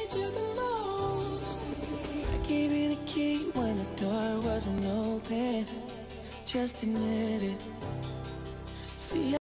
needed you the most. I gave you the key when the door wasn't open. Just admit it. See,